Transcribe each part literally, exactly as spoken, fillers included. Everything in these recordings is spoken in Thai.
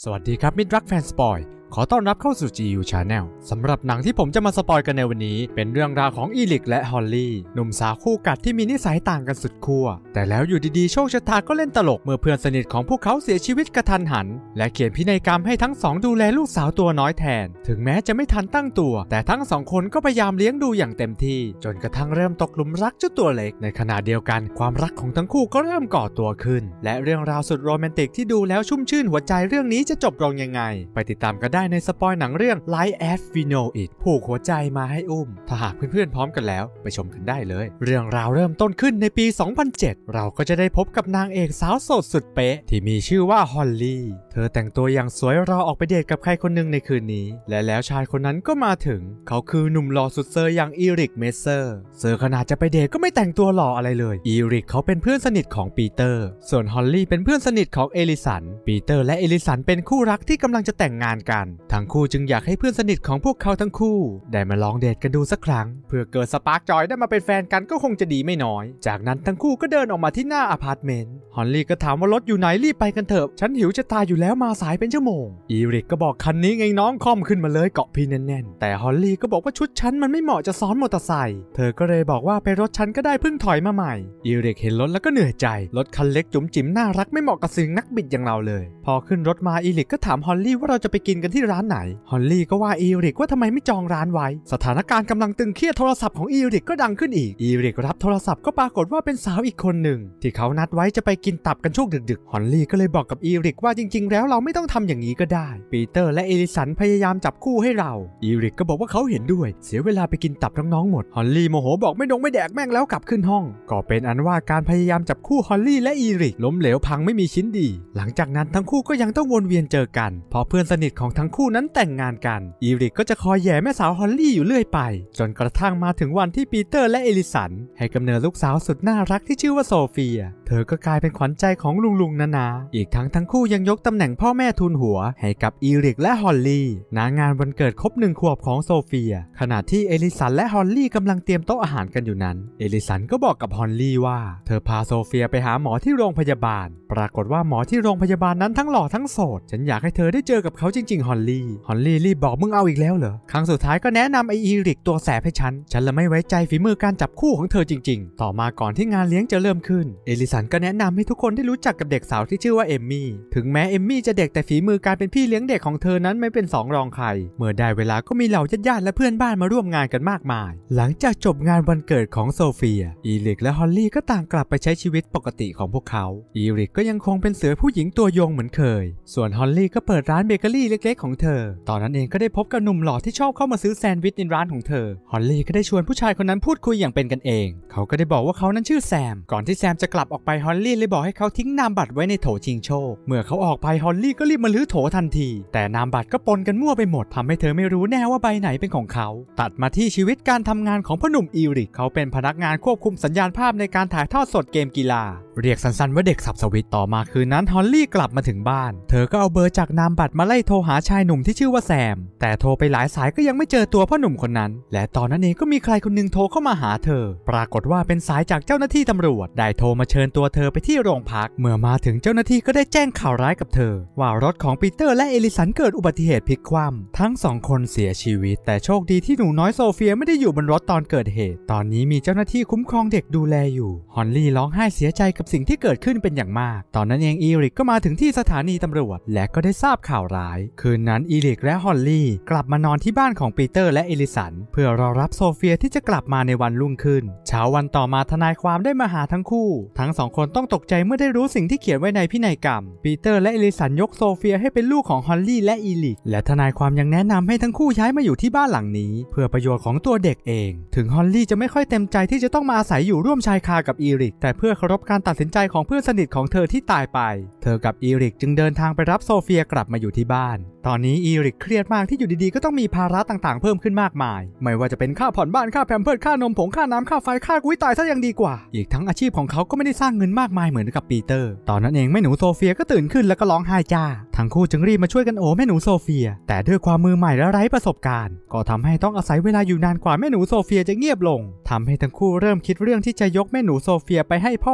สวัสดีครับมิตรรักแฟนสปอยขอต้อนรับเข้าสู่ จี ยู Channel สำหรับหนังที่ผมจะมาสปอยกันในวันนี้เป็นเรื่องราวของอีลิกและฮอลลี่หนุ่มสาวคู่กัดที่มีนิสัยต่างกันสุดขั้วแต่แล้วอยู่ดีๆโชคชะตาก็เล่นตลกเมื่อเพื่อนสนิทของพวกเขาเสียชีวิตกระทันหันและเขียนพินัยกรรมให้ทั้งสองดูแลลูกสาวตัวน้อยแทนถึงแม้จะไม่ทันตั้งตัวแต่ทั้งสองคนก็พยายามเลี้ยงดูอย่างเต็มที่จนกระทั่งเริ่มตกหลุมรักเจ้าตัวเล็กในขณะเดียวกันความรักของทั้งคู่ก็เริ่มก่อตัวขึ้นและเรื่องราวสุดโรแมนติกที่ดูแล้วชุ่มชื่นหัวใจเรื่องนี้จะจบลงยังไงไปติดตามกันได้ในสปอยหนังเรื่อง Life as We Know It ผูกหัวใจมาให้อุ้มถ้าหากเพื่อนๆพร้อมกันแล้วไปชมกันได้เลยเรื่องราวเริ่มต้นขึ้นในปี สองพันเจ็ด เราก็จะได้พบกับนางเอกสาวโสดสุดเป๊ะที่มีชื่อว่าฮอลลี่เธอแต่งตัวอย่างสวยรอออกไปเดทกับใครคนหนึ่งในคืนนี้และแล้วชายคนนั้นก็มาถึงเขาคือหนุ่มหล่อสุดเซอร์อย่างอีริกเมเซอร์เซอร์ขนาดจะไปเดทก็ไม่แต่งตัวหล่ออะไรเลยอีริกเขาเป็นเพื่อนสนิทของปีเตอร์ส่วนฮอลลี่เป็นเพื่อนสนิทของเอลิสันปีเตอร์และเอลิสันเป็นคู่รักที่กำลังจะแต่งงานกันทั้งคู่จึงอยากให้เพื่อนสนิทของพวกเขาทั้งคู่ได้มาลองเดทกันดูสักครั้งเพื่อเกิดสปาร์กจอยได้มาเป็นแฟนกันก็คงจะดีไม่น้อยจากนั้นทั้งคู่ก็เดินออกมาที่หน้าอพาร์ตเมนต์ฮอลลี่ก็ถามว่ารถอยู่ไหนรีบไปกันเถอะฉันหิวจะตายอยู่แล้วมาสายเป็นชั่วโมงอีริกก็บอกคันนี้ไงน้องคล่อมขึ้นมาเลยเกาะพี่แน่นๆแต่ฮอลลี่ก็บอกว่าชุดฉันมันไม่เหมาะจะซ้อนมอเตอร์ไซค์เธอก็เลยบอกว่าไปรถฉันก็ได้เพิ่งถอยมาใหม่อีริกเห็นรถแล้วก็เหนื่อยใจรถคันเล็กจุ๋มจิ๋มน่ารักไม่เหมาะกับสิ่งนักบิดอย่างเราเลยพอขึ้นรถมาอีริกก็ถามฮอลลี่ว่าเราจะไปกินกันที่ร้านไหนฮอลลี่ก็ว่าอีริกว่าทำไมไม่จองร้านไว้สถานการณ์กำลังตึงเครียดโทรศัพท์ของอีริกก็ดังขึ้นอีกอีริกรับโทรศัพท์ก็ปรากฏว่าเป็นสาวอีกคนหนึ่งที่เขานัดไว้จะไปกินตับกันช่วงดึกๆฮอลลี่ก็เลยบอกกับอีริกว่าจริงๆแล้วเราไม่ต้องทำอย่างนี้ก็ได้ปีเตอร์และเอลิสันพยายามจับคู่ให้เราอีริกก็บอกว่าเขาเห็นด้วยเสียเวลาไปกินตับน้องๆหมดฮอลลี่โมโหบอกไม่ดงไม่แดกแม่งแล้วกลับขึ้นห้องก็เป็นอันว่าการพยายามจับคู่ฮอลลี่และอีริกล้มเหลวพังไม่มีชิ้นดีหลังจากนั้นทั้งคู่ก็ยังต้องวนเวียนเจอกันเพราะเพื่อนสนิทของทั้งคู่นั้นแต่งงานกันอีริกก็จะคอยแย่แม่สาวฮอลลี่อยู่เรื่อยไปจนกระทั่งมาถึงวันที่ปีเตอร์และเอลิสันให้กำเนิดลูกสาวสุดน่ารักที่ชื่อว่าโซเฟียเธอก็กลายเป็นขวัญใจของลุงๆนาๆอีกทั้งทั้งคู่ยังยกตำแหน่งพ่อแม่ทุนหัวให้กับอีริกและฮอลลี่ณงานวันเกิดครบหนึ่งขวบของโซเฟียขณะที่เอลิสันและฮอลลี่กำลังเตรียมโต๊ะอาหารกันอยู่นั้นเอลิสันก็บอกกับฮอลลี่ว่าเธอพาโซเฟียไปหาหมอที่โรงพยาบาลปรากฏว่าหมอที่โรงพยาบาลนั้นทั้งหล่อทั้งโสดฉันอยากให้เธอได้เจอกับเขาจริงๆฮอลลี่ฮอลลี่รีบบอกมึงเอาอีกแล้วเหรอครั้งสุดท้ายก็แนะนำไออีริกตัวแสบให้ฉันฉันละไม่ไว้ใจฝีมือการจับคู่ของเธอจริงๆต่อมาก่อนที่งานเลี้ยงจะเริ่มขึ้นเอลิสันก็แนะนำให้ทุกคนได้รู้จักกับเด็กสาวที่ชื่อว่าเอมมี่ถึงแม้เอมมี่จะเด็กแต่ฝีมือการเป็นพี่เลี้ยงเด็กของเธอนั้นไม่เป็นสองรองใครเมื่อได้เวลาก็มีเหล่าญาติๆและเพื่อนบ้านมาร่วมงานกันมากมายหลังจากจบงานวันเกิดของโซเฟียอีริกและฮอลลี่ก็ต่างกลับไปใช้ชีวิตปกติของพวกเขาอีริกก็ยังคงเป็นเสือผู้หญิงตัวยงเหมือนเคยส่วนฮอลลี่ก็เปิดร้านเบเกอรี่เล็กๆของเธอตอนนั้นเองก็ได้พบกับหนุ่มหล่อที่ชอบเข้ามาซื้อแซนด์วิชในร้านของเธอฮอลลี่ก็ได้ชวนผู้ชายคนนั้นพูดคุยอย่างเป็นกันเองเขาก็ได้บอกว่าเขานั้นชื่อแซมก่อนที่แซมจะกลับออกไปฮอลลี่เลยบอกให้เขาทิ้งนามบัตรไว้ในโถชิงโชคเมื่อเขาออกไปฮอลลี่ก็รีบมาลื้อโถทันทีแต่นามบัตรก็ปนกันมั่วไปหมดทำให้เธอไม่รู้แน่ว่าใบไหนเป็นของเขาตัดมาที่ชีวิตการทำงานของพ่อหนุ่มอีริกเขาเป็นพนักงานควบคุมสัญญาณภาพในการถ่ายทอดสดเกมกีฬาเรียกสั้นๆว่าเด็กสับสวิตต่อมาคืนนั้นฮอลลี่กลับมาถึงบ้านเธอก็เอาเบอร์จากนามบัตรมาไล่โทรหาชายหนุ่มที่ชื่อว่าแซมแต่โทรไปหลายสายก็ยังไม่เจอตัวพ่อหนุ่มคนนั้นและตอนนั้นเองก็มีใครคนนึงโทรเข้ามาหาเธอปรากฏว่าเป็นสายจากเจ้าหน้าที่ตำรวจได้โทรมาเชิญตัวเธอไปที่โรงพักเมื่อมาถึงเจ้าหน้าที่ก็ได้แจ้งข่าวร้ายกับเธอว่ารถของปีเตอร์และเอลิสันเกิดอุบัติเหตุพลิกคว่ำทั้งสองคนเสียชีวิตแต่โชคดีที่หนูน้อยโซเฟียไม่ได้อยู่บนรถตอนเกิดเหตุตอนนี้มีเจ้าหน้าที่คุ้มครองเด็กดูแลอยู่ฮอลลี่ร้องไห้เสียใจกับสิ่งที่เกิดขึ้นเป็นอย่างมากตอนนั้นเองอีริกก็มาถึงที่สถานีตำรวจและก็ได้ทราบข่าวร้ายคืนนั้นอีริกและฮอลลี่กลับมานอนที่บ้านของปีเตอร์และเอลิสันเพื่อรอรับโซเฟียที่จะกลับมาในวันรุ่งขึ้นเช้าวันต่อมาทนายความได้มาหาทั้งคู่ทั้งสองคนต้องตกใจเมื่อได้รู้สิ่งที่เขียนไว้ในพินัยกรรมปีเตอร์และเอลิสันยกโซเฟียให้เป็นลูกของฮอลลี่และอีริกและทนายความยังแนะนำให้ทั้งคู่ย้ายมาอยู่ที่บ้านหลังนี้เพื่อประโยชน์ของตัวเด็กเองถึงฮอลลี่จะไม่ค่อยเต็มใจที่จะต้องมาอาศัยอยู่ร่วมชายคากับอีริกแต่เพื่อเคารพการตัดสินใจของเพื่อนสนิทของเธอที่ตายไปเธอกับอีริกจึงเดินทางไปรับโซเฟียกลับมาอยู่ที่บ้านตอนนี้อีริกเครียดมากที่อยู่ดีๆก็ต้องมีภาระต่างๆเพิ่มขึ้นมากมายไม่ว่าจะเป็นค่าผ่อนบ้านค่าแพมเพิร์สค่านมผงค่าน้ำค่าไฟค่ากุ้ยตายซะยังดีกว่าอีกทั้งอาชีพของเขาก็ไม่ได้สร้างเงินมากมายเหมือนกับปีเตอร์ตอนนั้นเองแม่หนูโซเฟียก็ตื่นขึ้นแล้วก็ร้องไห้จ้าทั้งคู่จึงรีบมาช่วยกันโอแม่หนูโซเฟียแต่ด้วยความมือใหม่และไร้ประสบการณ์ก็ทำให้ต้องอาศัยเวลาอยู่นานกว่าแม่หนูโซเฟียจะเงียบลงทำให้ทั้งคู่เริ่มคิดเรื่องที่จะยกแม่หนูโซเฟียไปให้พ่อของปีเต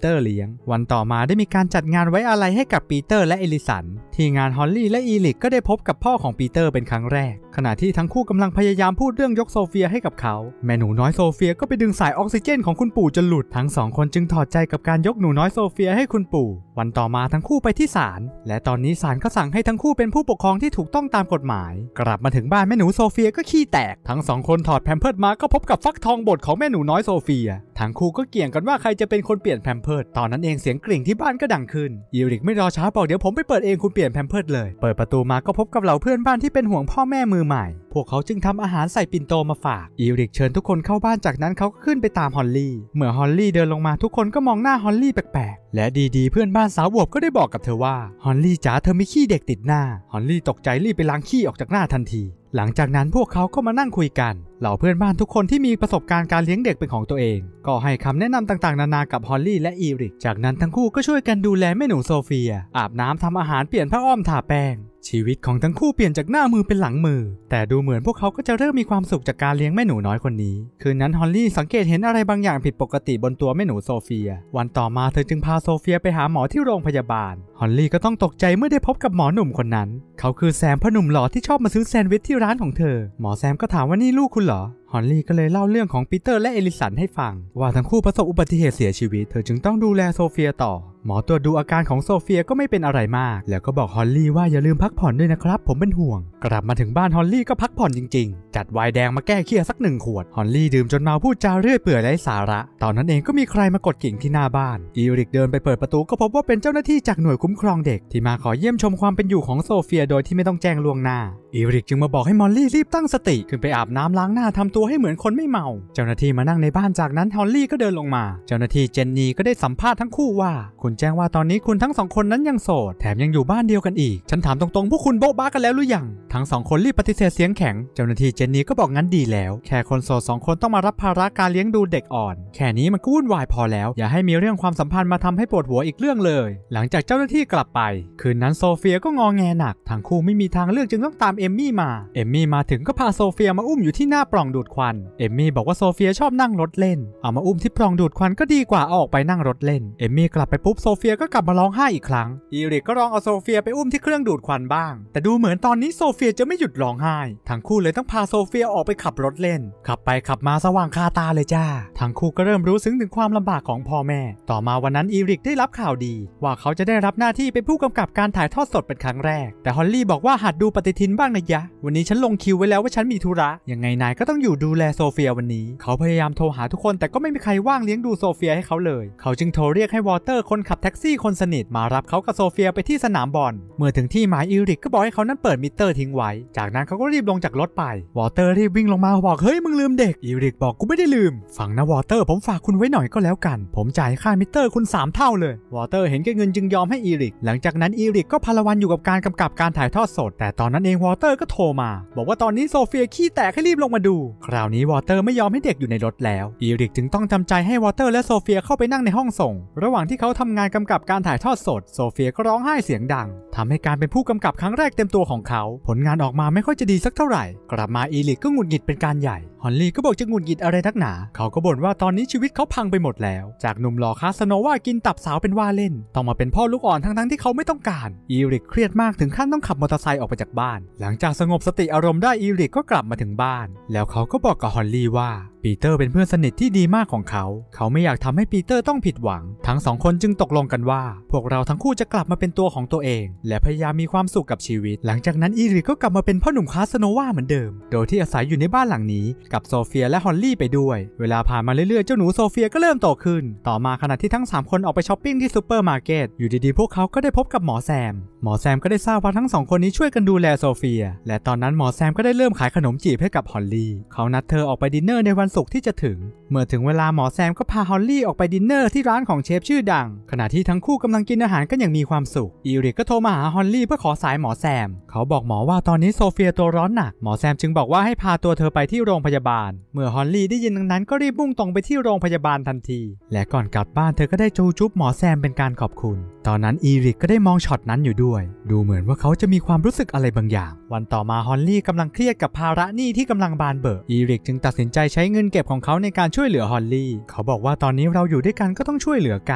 เตอร์เลี้ยงวันต่อมาได้มีการจัดงานไว้อาลัยให้กับปีเตอร์และเอลิสันที่งานฮอลลี่และอีลิกก็ได้พบกับพ่อของปีเตอร์เป็นครั้งแรกขณะที่ทั้งคู่กำลังพยายามพูดเรื่องยกโซเฟียให้กับเขาแม่หนูน้อยโซเฟียก็ไปดึงสายออกซิเจนของคุณปู่จนหลุดทั้งสองคนจึงถอดใจกับการยกหนูน้อยโซเฟียให้คุณปู่วันต่อมาทั้งคู่ไปที่ศาลและตอนนี้ศาลก็สั่งให้ทั้งคู่เป็นผู้ปกครองที่ถูกต้องตามกฎหมายกลับมาถึงบ้านแม่หนูโซเฟียก็ขี้แตกทั้งสองคนถอดแพมเพิร์ดมาก็พบกับฟักทองบดของแม่หนูน้อยโซเฟียทั้งคู่ก็เกี่ยงกันว่าใครจะเป็นคนเปลี่ยนแพมเพิร์ดตอนนั้นเองเสียงกริ่งที่บ้านก็ดังขึ้นอีริกไม่รอช้าบอกเดี๋ยวผมไปเปิดเองคุณเปลี่ยนแพมเพิร์ดเลยเปิดประตูมาก็พบกับเหล่าเพื่อนบ้านที่เป็นห่วงพ่อแม่มือใหม่พวกเขาจึงทำอาหารใส่ปิ่นโตมาฝากอีริกเชิญทุกคนเข้าบ้านจากนั้นเขาก็ขึ้นไปตามฮอลลี่เมื่อฮอลลี่เดินลงมาทุกคนก็มองหน้าฮอลลี่แปลกๆและดีๆเพื่อนบ้านสาวอวบก็ได้บอกกับเธอว่าฮอลลี่จ๋าเธอมีขี้เด็กติดหน้าฮอลลี่ตกใจรีบไปล้างขี้ออกจากหน้าทันทีหลังจากนั้นพวกเขาก็มานั่งคุยกันเหล่าเพื่อนบ้านทุกคนที่มีประสบการณ์การเลี้ยงเด็กเป็นของตัวเองก็ให้คำแนะนำต่างๆนานากับฮอลลี่และอีริกจากนั้นทั้งคู่ก็ช่วยกันดูแลแม่หนูโซเฟียอาบน้ำทำอาหารเปลี่ยนผ้าอ้อมทาแป้งชีวิตของทั้งคู่เปลี่ยนจากหน้ามือเป็นหลังมือแต่ดูเหมือนพวกเขาก็จะเริ่มมีความสุขจากการเลี้ยงแม่หนูน้อยคนนี้คืนนั้นฮอลลี่สังเกตเห็นอะไรบางอย่างผิดปกติบนตัวแม่หนูโซเฟียวันต่อมาเธอจึงพาโซเฟียไปหาหมอที่โรงพยาบาลฮอลลี่ก็ต้องตกใจเมื่อได้พบกับหมอหนุ่มคนนั้นเขาคือแซมพ่อหนุ่มหล่อที่ชอบมาซื้อแซนด์วิชที่ร้านของเธอหมอแซมก็ถามว่านี่ลูกคุณเหรอฮอลลี่ก็เลยเล่าเรื่องของปีเตอร์และเอลิสันให้ฟังว่าทั้งคู่ประสบอุบัติเหตุเสียชีวิตเธอจึงต้องดูแลโซเฟียต่อหมอตรวจดูอาการของโซเฟียก็ไม่เป็นอะไรมากแล้วก็บอกฮอลลี่ว่าอย่าลืมพักผ่อนด้วยนะครับผมเป็นห่วงกลับมาถึงบ้านฮอลลี่ก็พักผ่อนจริงๆจัดไวน์แดงมาแก้เครียดสักหนึ่งขวดฮอลลี่ดื่มจนเมาพูดจาเรื่อยเปื่อยไร้สาระตอนนั้นเองก็มีใครมากดกิ่งที่หน้าบ้านอีริกเดินไปเปิดประตูก็พบว่าเป็นเจ้าหน้าที่จากหน่วยคุ้มครองเด็กที่มาขอเยี่ยมชมความเป็นอยู่ของโซเฟียโดยที่ไม่ต้องแจ้งล่วงหน้าอีริกจึงมาบอกให้มอลลี่รีบตั้งสติขึ้นไปอาบน้ำล้างหน้าทำตัวให้เหมือนคนไม่เมาเจ้าหน้าที่มานั่งในบ้านจากนั้นฮอลลี่ก็เดินลงมาเจ้าหน้าที่เจนนี่ก็ได้สัมภาษณ์ทั้งคู่ว่าคุณแจ้งว่าตอนนี้คุณทั้งสองคนนั้นยังโสดแถมยังอยู่บ้านเดียวกันอีกฉันถามตรงๆพวกคุณโบ๊ะบ้ากันแล้วหรือยังทั้งสองคนรีบปฏิเสธเสียงแข็งเจ้าหน้าที่เจนนี่ก็บอกงั้นดีแล้วแค่คนโสดสองคนต้องมารับภาระการเลี้ยงดูเด็กอ่อนแค่นี้มันก็วุ่นวายพอแล้วอย่าให้มีเรื่องความสัมพันธ์มาทำให้ปวดหัวอีกเรื่องเลยหลังจากเจ้าหน้าที่กลับไปคืนนั้นโซเฟียก็งอแงหนักทั้งคู่ไม่มีทางเลือกจึงต้องตามเอมมี่มาเอมมี่มาถึงก็พาโซเฟียมาอุ้มอยู่ที่หน้าปล่องดูดควันเอมมี่บอกว่าโซเฟียชอบนั่งรถเล่นเอามาอุ้มที่ปล่องดูดควันก็ดีกว่าเอาออกไปนั่งรถเล่นเอมมี่กลับไปปุ๊บโซเฟียก็กลับมาร้องไห้อีกครั้งอีริกก็ลองเอาโซเฟียไปอุ้มที่เครื่องดูดควันบ้างแต่ดูเหมือนตอนนี้โซเฟียจะไม่หยุดร้องไห้ทั้งคู่เลยต้องพาโซเฟียออกไปขับรถเล่นขับไปขับมาสว่างคาตาเลยจ้าทั้งคู่ก็เริ่มรู้ซึ้งถึงความลำบากของพ่อแม่ต่อมาวันนั้นอีริกได้รับข่าวดีว่าเขาจะได้รับหน้าที่เป็นผู้กำกับการถ่ายทอดสดเป็นครั้งแรกแต่ฮอลลี่บอกว่าหัดดูปฏิทินบ้างนะยะวันนี้ฉันลงคิวไว้แล้วว่าฉันมีธุระยังไงนายก็ต้องอยู่ดูแลโซเฟียวันนี้เขาพยายามโทรหาทุกคนแต่ก็ไม่มีใครว่างเลี้ยงดูโซเฟียให้เขาเลยเขาจึงโทรเรียกให้วอเตอร์คนขับแท็กซี่คนสนิทมารับเขากับโซเฟียไปที่สนามบอลเมื่อถึงที่หมายอีริกก็บอกให้เขานั้นเปิดมิเตอร์ทิ้งไว้จากนั้นเขาก็รีบลงจากรถไปวอเตอร์รีบวิ่งลงมาบอกเฮ้ยมึงลืมเด็กอีริกบอกกูไม่ได้ลืมฟังนะวอเตอร์ผมฝากคุณไว้หน่อยก็แล้วกันผมจ่ายค่ามิเตอร์คุณสามเท่าเลยวอเตอร์เห็นแก่เงินจึงยอมให้อีริกหลังจากนั้นอีริกก็พาละวันอยู่กับการกำกับการถ่ายทอดสดแต่ตอนนั้นเองวอเตอร์ก็โทรมาบอกว่าตอนนี้โซเฟียขี้แตกให้รีบลงมาดูคราวนี้วอเตอร์ไม่ยอมให้เด็กอยู่ในรถแล้วอีริกจึงต้องจำใจให้วอเตอร์และโซเฟียเข้าไปนั่งในห้องส่งระหว่างที่เขาทำงานกำกับการถ่ายทอดสดโซเฟียก็ร้องไห้เสียงดังทำให้การเป็นผู้กำกับครั้งแรกเต็มตัวของเขาผลงานออกมาไม่ค่อยจะดีสักเท่าไหร่กลับมาอีริกก็หงุดหงิดเป็นการใหญ่ฮอลลี่ก็บอกจะหงุดหงิดอะไรนักหนาเขาก็บ่นว่าตอนนี้ชีวิตเขาพังไปหมดแล้วจากหนุ่มหล่อคาสโนวากินตับสาวเป็นว่าเล่นต้องมาเป็นพ่อลูกอ่อนทั้งๆที่เขาไม่ต้องการอีริกเครียดมากถึงขั้นต้องขับมอเตอร์ไซค์ออกไปจากบ้านหลังจากสงบสติอารมณ์ได้อีริกก็กลับมาถึงบ้านแล้วเขาก็บอกกับฮอลลี่ว่าปีเตอร์เป็นเพื่อนสนิทที่ดีมากของเขาเขาไม่อยากทำให้ปีเตอร์ต้องผิดหวังทั้งสองคนจึงตกลงกันว่าพวกเราทั้งคู่จะกลับมาเป็นตัวของตัวเองและพยายามมีความสุขกับชีวิตหลังจากนั้นอีริกก็กลับมาเป็นพ่อหนุ่มคาสโนวาเหมือนเดิมโดยที่อาศัยอยู่ในบ้านหลังนี้กับโซเฟียและฮอลลี่ไปด้วยเวลาผ่านมาเรื่อยๆเจ้าหนูโซเฟียก็เริ่มโตขึ้นต่อมาขณะที่ทั้งสามคนออกไปช้อปปิ้งที่ซูเปอร์มาร์เก็ตอยู่ดีๆพวกเขาก็ได้พบกับหมอแซมหมอแซมก็ได้ทราบว่าทั้งสองคนนี้ช่วยกันดูแลโซเฟียและตอนนั้นหมอแซมก็ได้เริ่มขายขนมจีบให้กับฮอลลี่เขานัดเธอออกไปดินเนอร์ในวันศุกร์ที่จะถึงเมื่อถึงเวลาหมอแซมก็พาฮอลลี่ออกไปดินเนอร์ที่ร้านของเชฟชื่อดังขณะที่ทั้งคู่กำลังกินอาหารกันอย่างมีความสุขอีริกก็โทรมาหาฮอลลี่เพื่อขอสายหมอแซมเขาบอกหมอว่าตอนนี้โซเฟียตัวร้อนหนักหมอแซมจึงบอกว่าให้พาตัวเธอไปที่โรงพยาบาลเมื่อฮอลลี่ได้ยินดังนั้นก็รีบมุ่งตรงไปที่โรงพยาบาลทันทีและก่อนกลับบ้านเธอก็ได้จูจุ๊บหมอแซมเป็นการขอบคุณตอนนั้นอีริกก็ได้มองช็อตนั้นอยู่ด้วยดูเหมือนว่าเขาจะมีความรู้สึกอะไรบางอย่างวันต่อมาฮอลลี่กำลังเครียดกับภาระหนี้ที่กำลังบานเบิกอีริกจึงตัดสินใจใช้เงินเก็บของเขาในการช่วยเหลือฮอลลี่เขาบอกว่าตอนนี้เราอยู่ด้วยกันก็ต้องช่วยเหลือกันฮ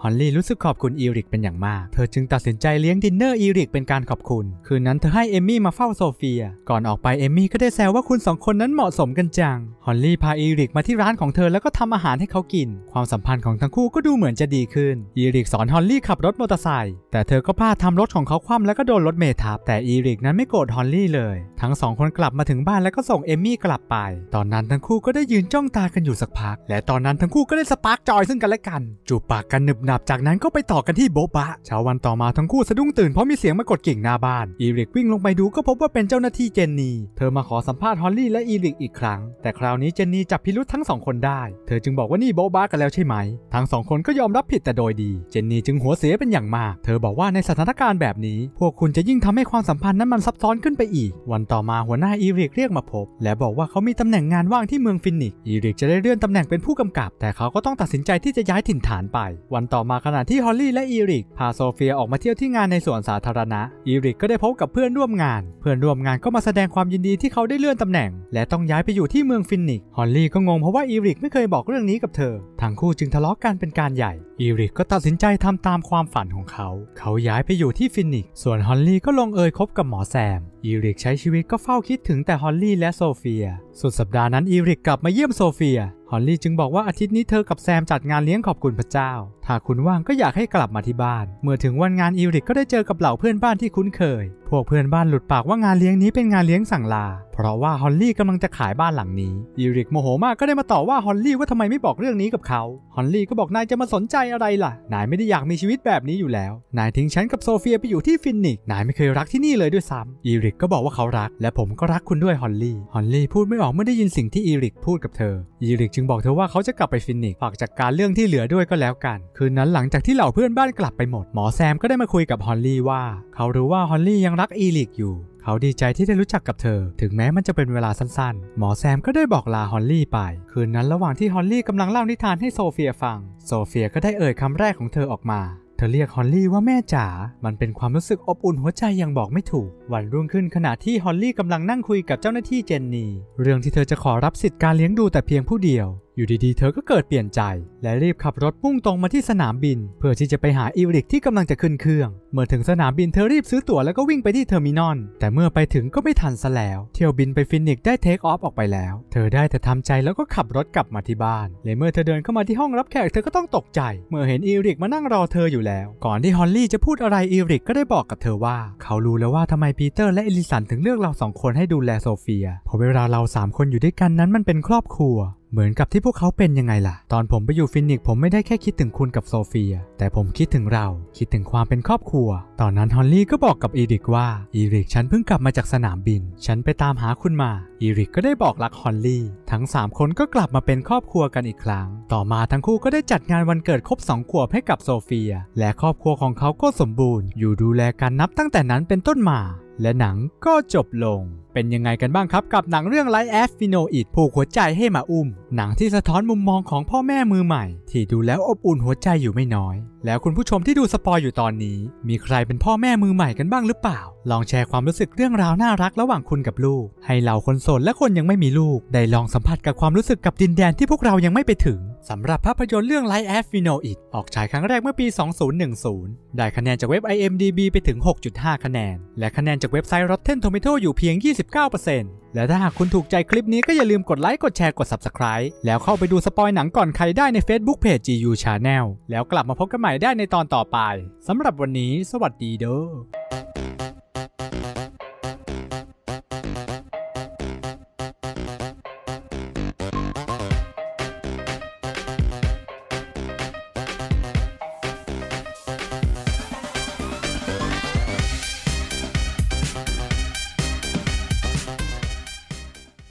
ฮอลลี่รู้สึกขอบคุณอีริกเป็นอย่างมากเธอจึงตัดสินใจเลี้ยงดินเนอร์อีริกเป็นการขอบคุณคืนนั้นเธอให้เอมมี่มาเฝ้าโซเฟียก่อนออกไปเอมมี่ก็ได้แซวว่าคุณสองคนนั้นเหมาะสมกันจังฮอลลี่พาอีริกมาที่ร้านของเธอแล้วก็ทำอาหารให้เขากินความสัมพันธ์ของทั้งคู่ก็ดูเหมือนจะดีขึ้นอีริกสอนฮอลลี่ขับรถมอเตอร์ไซค์แต่เธอก็พลาดทำรถของเขาคว่ำแล้วก็โดนรถเมล์ทับแต่อีริกนั้นไม่โกรธฮอลลี่เลยทั้งสองคนกลับมาถึงบ้านแล้วก็ส่งเอมมี่กลับไปตอนนั้นทั้งคู่ก็ได้ยืนจ้องตากันอยู่สักพักและตอนนั้นทั้งคู่ก็ได้สปาร์กจอยซึ่งกันและกันจูบปากกันหนึบหนับจากนั้นก็ไปต่อกันที่โบ๊ะบะเช้าวันต่อมาทั้งคู่สะดุ้งตื่นเพราะมีเสียงมากดกิ่งหน้าบ้านอีริกวิ่งลงไปดูก็พบว่าเป็นเจ้าหน้าที่เจนนีเธอมาขอสัมภาษณ์ฮอลลี่และอีริกอีกครั้งแต่คราวนี้เจนนีจับพิรุธทั้งสองคนได้เธอจึงบอกว่านี่โบ๊ะบะกันแล้วใช่ไหมทั้งสองคนก็ยอมรับผิดแต่โดยดีเจนนีจึงหัวเสียเป็นอย่างมากเธอบอกว่าในสถานการณ์แบบนี้พวกคุณจะยิ่งทำให้ความสัมพันธ์นั้นมันซับซ้อนขึ้นไปอีกวันต่อมาหัวหน้าอีริกเรียกมาพบและบอกว่าเขามีตำแหน่งงานว่างที่เมืองฟินิกซ์อีริกจะได้เลื่อนตำแหน่งเป็นผู้กำกับแต่เขาก็ต้องตัดสินใจที่จะย้ายถิ่นฐานไปวันต่อมาขณะที่ฮอลลี่และอีริกพาโซเฟียออกมาเที่ยวที่งานในสวนสาธารณะอีริกก็ได้พบกับเพื่อนร่วมงานเพื่อนร่วมงานก็มาแสดงความยินดีที่เขาได้เลื่อนตำแหน่งและต้องย้ายไปอยู่ที่เมืองฟินิกซ์ฮอลลี่ก็งงเพราะว่าอีริกไม่เคยบอกเรื่องนี้กับเธอทั้งคู่จึงทะเลาะกันเป็นการใหญ่อีริกก็ตัดสินใจทำตามความฝันของเขาเขาย้ายไปอยู่ที่ฟินิกซ์ส่วนฮอลลี่ก็ลงเอยคบกับหมอแซมอีริกใช้ชีวิตก็เฝ้าคิดถึงแต่ฮอลลี่และโซเฟียสุดสัปดาห์นั้นอีริกกลับมาเยี่ยมโซเฟียฮอลลี่จึงบอกว่าอาทิตย์นี้เธอกับแซมจัดงานเลี้ยงขอบคุณพระเจ้าถ้าคุณว่างก็อยากให้กลับมาที่บ้านเมื่อถึงวันงานอีริกก็ได้เจอกับเหล่าเพื่อนบ้านที่คุ้นเคยพวกเพื่อนบ้านหลุดปากว่างานเลี้ยงนี้เป็นงานเลี้ยงสั่งลาเพราะว่าฮอลลี่กำลังจะขายบ้านหลังนี้อีริกโมโหมากก็ได้มาต่อว่าฮอลลี่ว่าทำไมไม่บอกเรื่องนี้กับเขาฮอลลี่ก็บอกนายจะมาสนใจอะไรล่ะนายไม่ได้อยากมีชีวิตแบบนี้อยู่แล้วนายทิ้งฉันกับโซเฟียไปอยู่ที่ฟินิกซ์นายไม่เคยรักที่นี่เลยด้วยซ้ำอีริกก็บอกว่าเขารักและผมก็รักคุณด้วยฮอลลี่ฮอลลี่พูดไม่ออกเมื่อได้ยินสิ่งที่อีริกพูดกับเธออีริกจึงบอกเธอว่าเขาจะกลับไปฟินิกซ์ฝากจัดการเรื่องที่เหลือด้วยก็แล้วกันคืนนั้นหลังจากที่เหล่าเพื่อนบ้านกลับไปหมดหมอแซมก็ได้มาคุยกับฮอลลี่ว่าเขารู้ว่าฮอลลี่ยังรักอีริกอยู่เขาดีใจที่ได้รู้จักกับเธอถึงแม้มันจะเป็นเวลาสั้นๆหมอแซมก็ได้บอกลาฮอลลี่ไปคืนนั้นระหว่างที่ฮอลลี่กำลังเล่านิทานให้โซเฟียฟังโซเฟียก็ได้เอ่ยคำแรกของเธอออกมาเธอเรียกฮอลลี่ว่าแม่จ๋ามันเป็นความรู้สึกอบอุ่นหัวใจอย่างบอกไม่ถูกวันรุ่งขึ้นขณะที่ฮอลลี่กำลังนั่งคุยกับเจ้าหน้าที่เจนนีเรื่องที่เธอจะขอรับสิทธิ์การเลี้ยงดูแต่เพียงผู้เดียวอยู่ดีๆเธอก็เกิดเปลี่ยนใจและรีบขับรถมุ่งตรงมาที่สนามบินเพื่อที่จะไปหาอีริกที่กำลังจะขึ้นเครื่องเมื่อถึงสนามบินเธอรีบซื้อตั๋วแล้วก็วิ่งไปที่เทอร์มินอลแต่เมื่อไปถึงก็ไม่ทันซะแล้วเที่ยวบินไปฟินิกซ์ได้เทคออฟออกไปแล้วเธอได้แต่ทำใจแล้วก็ขับรถกลับมาที่บ้านและเมื่อเธอเดินเข้ามาที่ห้องรับแขกเธอก็ต้องตกใจเมื่อเห็นอีริกมานั่งรอเธออยู่แล้วก่อนที่ฮอลลี่จะพูดอะไรอีริกก็ได้บอกกับเธอว่าเขารู้แล้วว่าทำไมปีเตอร์และเอลิสันถึงเลือกเราสองคนให้ดูแลโซเฟียเพราะเวลาเราสามคนอยู่ด้วยกันนั้นมันเป็นครอบครัวเหมือนกับที่พวกเขาเป็นยังไงล่ะตอนผมไปอยู่ฟินิกซ์ผมไม่ได้แค่คิดถึงคุณกับโซเฟียแต่ผมคิดถึงเราคิดถึงความเป็นครอบครัวตอนนั้นฮอลลี่ก็บอกกับอีริกว่าอีริกฉันเพิ่งกลับมาจากสนามบินฉันไปตามหาคุณมาอีริกก็ได้บอกรักฮอลลี่ทั้งสามคนก็กลับมาเป็นครอบครัวกันอีกครั้งต่อมาทั้งคู่ก็ได้จัดงานวันเกิดครบสองขวบให้กับโซเฟียและครอบครัวของเขาก็สมบูรณ์อยู่ดูแลกันนับตั้งแต่นั้นเป็นต้นมาและหนังก็จบลงเป็นยังไงกันบ้างครับกับหนังเรื่อง Life as We Know It ผูกหัวใจให้มาอุ้มหนังที่สะท้อนมุมมองของพ่อแม่มือใหม่ที่ดูแล้วอบอุ่นหัวใจอยู่ไม่น้อยแล้วคุณผู้ชมที่ดูสปอยอยู่ตอนนี้มีใครเป็นพ่อแม่มือใหม่กันบ้างหรือเปล่าลองแชร์ความรู้สึกเรื่องราวน่ารักระหว่างคุณกับลูกให้เหล่าคนโสดและคนยังไม่มีลูกได้ลองสัมผัสกับความรู้สึกกับดินแดนที่พวกเรายังไม่ไปถึงสำหรับภาพยนตร์เรื่อง Life as We Know It ออกฉายครั้งแรกเมื่อปีสองพันสิบได้คะแนนจากเว็บ ไอ เอ็ม ดี บี ไปถึง หกจุดห้า คะแนนและคะแนนจากเว็บไซต์ Rotten Tomatoes อยู่เพียง ยี่สิบเก้าเปอร์เซ็นต์ และถ้าหากคุณถูกใจคลิปนี้ก็อย่าลืมกดไลค์กดแชร์กด Subscribe แล้วเข้าไปดูสปอยหนังก่อนใครได้ใน Facebook Page จี ยู Channel แล้วกลับมาพบกันใหม่ได้ในตอนต่อไปสำหรับวันนี้สวัสดีเด้อ